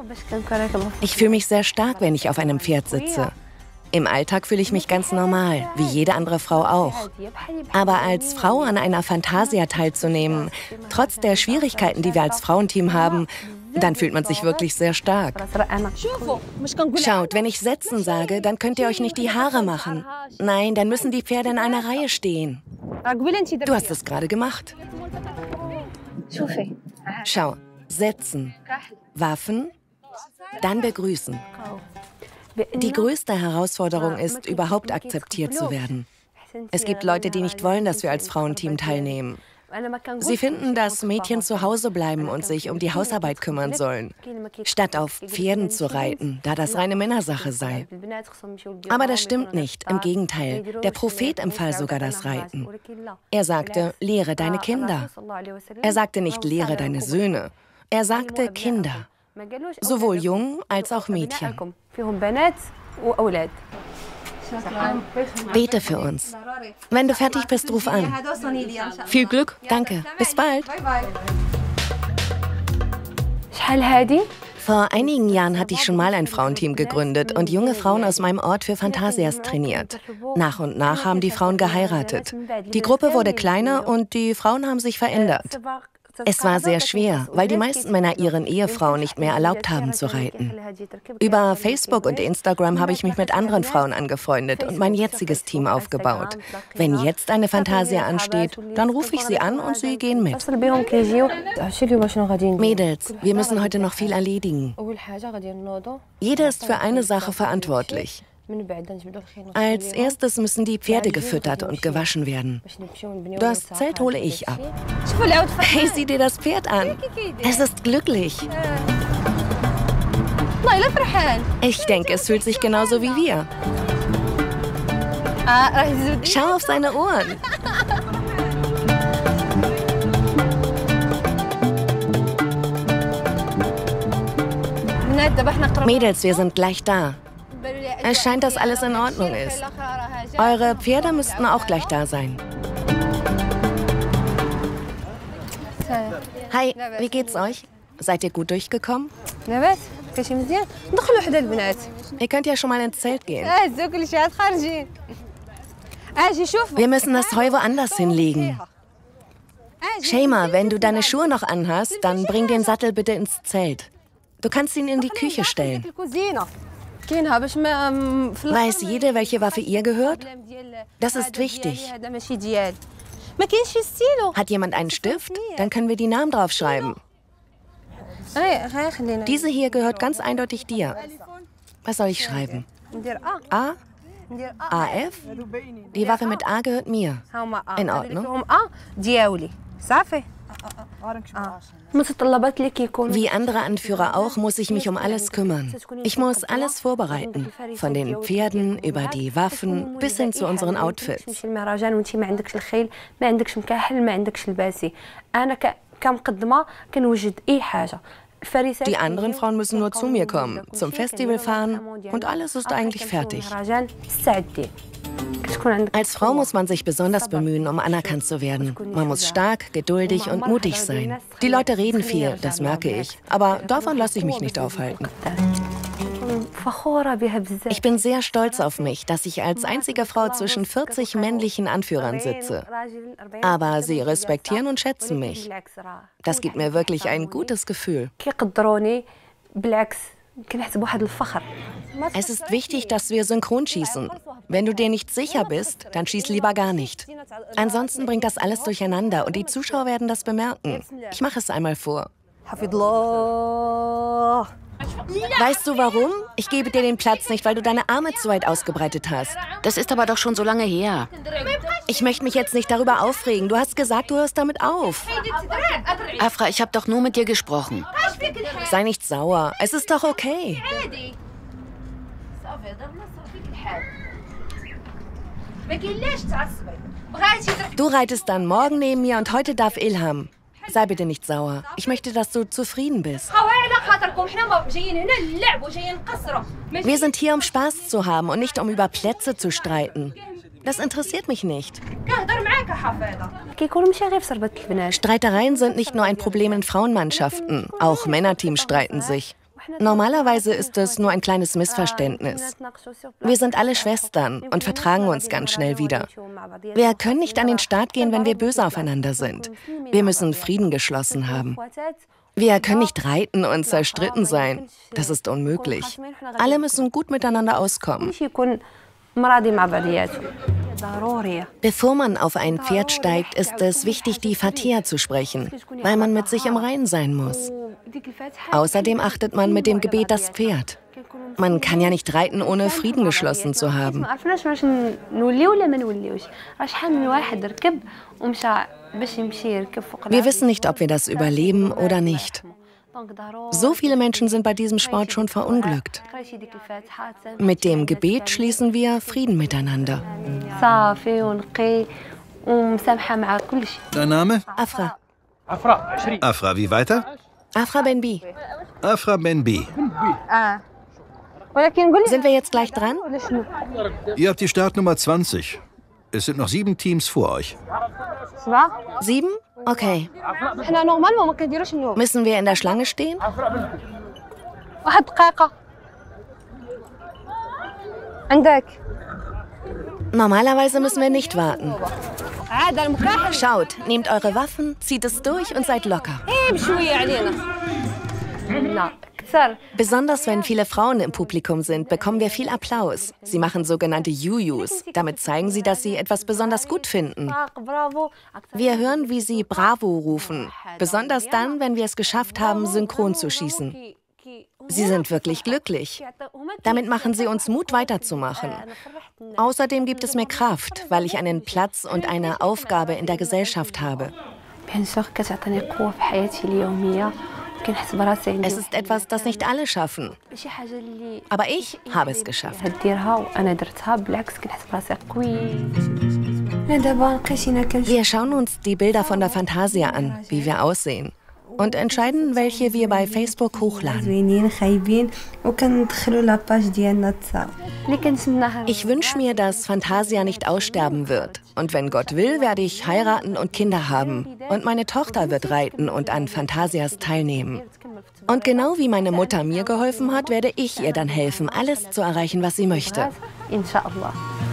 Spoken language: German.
Ich fühle mich sehr stark, wenn ich auf einem Pferd sitze. Im Alltag fühle ich mich ganz normal, wie jede andere Frau auch. Aber als Frau an einer Fantasia teilzunehmen, trotz der Schwierigkeiten, die wir als Frauenteam haben, dann fühlt man sich wirklich sehr stark. Schaut, wenn ich setzen sage, dann könnt ihr euch nicht die Haare machen. Nein, dann müssen die Pferde in einer Reihe stehen. Du hast es gerade gemacht. Schau, setzen, Waffen, dann begrüßen. Die größte Herausforderung ist, überhaupt akzeptiert zu werden. Es gibt Leute, die nicht wollen, dass wir als Frauenteam teilnehmen. Sie finden, dass Mädchen zu Hause bleiben und sich um die Hausarbeit kümmern sollen, statt auf Pferden zu reiten, da das reine Männersache sei. Aber das stimmt nicht, im Gegenteil. Der Prophet empfahl sogar das Reiten. Er sagte, lehre deine Kinder. Er sagte nicht, lehre deine Söhne. Er sagte Kinder, sowohl Jungen als auch Mädchen. Bete für uns. Wenn du fertig bist, ruf an. Viel Glück. Danke. Bis bald. Vor einigen Jahren hatte ich schon mal ein Frauenteam gegründet und junge Frauen aus meinem Ort für Fantasias trainiert. Nach und nach haben die Frauen geheiratet. Die Gruppe wurde kleiner und die Frauen haben sich verändert. Es war sehr schwer, weil die meisten Männer ihren Ehefrauen nicht mehr erlaubt haben zu reiten. Über Facebook und Instagram habe ich mich mit anderen Frauen angefreundet und mein jetziges Team aufgebaut. Wenn jetzt eine Fantasia ansteht, dann rufe ich sie an und sie gehen mit. Mädels, wir müssen heute noch viel erledigen. Jeder ist für eine Sache verantwortlich. Als erstes müssen die Pferde gefüttert und gewaschen werden. Das Zelt hole ich ab. Hey, sieh dir das Pferd an. Es ist glücklich. Ich denke, es fühlt sich genauso wie wir. Schau auf seine Ohren. Mädels, wir sind gleich da. Es scheint, dass alles in Ordnung ist. Eure Pferde müssten auch gleich da sein. Hi, wie geht's euch? Seid ihr gut durchgekommen? Ihr könnt ja schon mal ins Zelt gehen. Wir müssen das Heu woanders hinlegen. Shema, wenn du deine Schuhe noch anhast, dann bring den Sattel bitte ins Zelt. Du kannst ihn in die Küche stellen. Weiß jede, welche Waffe ihr gehört? Das ist wichtig. Hat jemand einen Stift? Dann können wir die Namen draufschreiben. Diese hier gehört ganz eindeutig dir. Was soll ich schreiben? A? AF? Die Waffe mit A gehört mir. In Ordnung. Wie andere Anführer auch, muss ich mich um alles kümmern. Ich muss alles vorbereiten. Von den Pferden über die Waffen bis hin zu unseren Outfits. Die anderen Frauen müssen nur zu mir kommen, zum Festival fahren und alles ist eigentlich fertig. Als Frau muss man sich besonders bemühen, um anerkannt zu werden. Man muss stark, geduldig und mutig sein. Die Leute reden viel, das merke ich. Aber davon lasse ich mich nicht aufhalten. Ich bin sehr stolz auf mich, dass ich als einzige Frau zwischen 40 männlichen Anführern sitze. Aber sie respektieren und schätzen mich. Das gibt mir wirklich ein gutes Gefühl. Es ist wichtig, dass wir synchron schießen. Wenn du dir nicht sicher bist, dann schieß lieber gar nicht. Ansonsten bringt das alles durcheinander und die Zuschauer werden das bemerken. Ich mache es einmal vor. Weißt du warum? Ich gebe dir den Platz nicht, weil du deine Arme zu weit ausgebreitet hast. Das ist aber doch schon so lange her. Ich möchte mich jetzt nicht darüber aufregen. Du hast gesagt, du hörst damit auf. Afra, ich habe doch nur mit dir gesprochen. Sei nicht sauer. Es ist doch okay. Du reitest dann morgen neben mir und heute darf Ilham. Sei bitte nicht sauer. Ich möchte, dass du zufrieden bist. Wir sind hier, um Spaß zu haben und nicht, um über Plätze zu streiten. Das interessiert mich nicht. Streitereien sind nicht nur ein Problem in Frauenmannschaften. Auch Männerteams streiten sich. Normalerweise ist es nur ein kleines Missverständnis. Wir sind alle Schwestern und vertragen uns ganz schnell wieder. Wir können nicht an den Start gehen, wenn wir böse aufeinander sind. Wir müssen Frieden geschlossen haben. Wir können nicht reiten und zerstritten sein. Das ist unmöglich. Alle müssen gut miteinander auskommen. Bevor man auf ein Pferd steigt, ist es wichtig, die Fatiha zu sprechen, weil man mit sich im Reinen sein muss. Außerdem achtet man mit dem Gebet das Pferd. Man kann ja nicht reiten, ohne Frieden geschlossen zu haben. Wir wissen nicht, ob wir das überleben oder nicht. So viele Menschen sind bei diesem Sport schon verunglückt. Mit dem Gebet schließen wir Frieden miteinander. Dein Name? Afra. Afra, wie weiter? Afra Benbi. Afra Benbi. Sind wir jetzt gleich dran? Ihr habt die Startnummer 20. Es sind noch 7 Teams vor euch. 7? Okay. Müssen wir in der Schlange stehen? Normalerweise müssen wir nicht warten. Schaut, nehmt eure Waffen, zieht es durch und seid locker. Besonders wenn viele Frauen im Publikum sind, bekommen wir viel Applaus. Sie machen sogenannte Yuyus. Damit zeigen sie, dass sie etwas besonders gut finden. Wir hören, wie sie Bravo rufen. Besonders dann, wenn wir es geschafft haben, synchron zu schießen. Sie sind wirklich glücklich. Damit machen sie uns Mut, weiterzumachen. Außerdem gibt es mir Kraft, weil ich einen Platz und eine Aufgabe in der Gesellschaft habe. Es ist etwas, das nicht alle schaffen. Aber ich habe es geschafft. Wir schauen uns die Bilder von der Fantasia an, wie wir aussehen. Und entscheiden, welche wir bei Facebook hochladen. Ich wünsche mir, dass Fantasia nicht aussterben wird. Und wenn Gott will, werde ich heiraten und Kinder haben. Und meine Tochter wird reiten und an Fantasias teilnehmen. Und genau wie meine Mutter mir geholfen hat, werde ich ihr dann helfen, alles zu erreichen, was sie möchte. Inshallah.